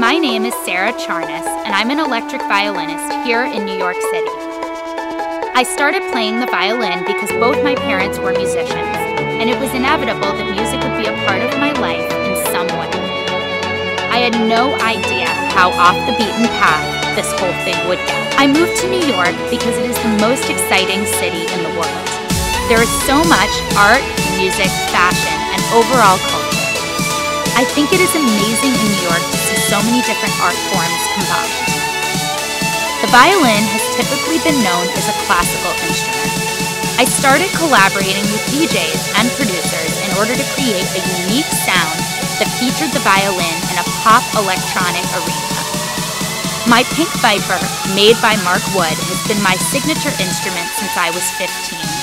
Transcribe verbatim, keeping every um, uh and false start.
My name is Sarah Charness, and I'm an electric violinist here in New York City. I started playing the violin because both my parents were musicians, and it was inevitable that music would be a part of my life in some way. I had no idea how off the beaten path this whole thing would get. I moved to New York because it is the most exciting city in the world. There is so much art, music, fashion, and overall culture. I think it is amazing in New York to see so many different art forms combined. The violin has typically been known as a classical instrument. I started collaborating with D Js and producers in order to create a unique sound that featured the violin in a pop electronic arena. My Pink Viper, made by Mark Wood, has been my signature instrument since I was fifteen.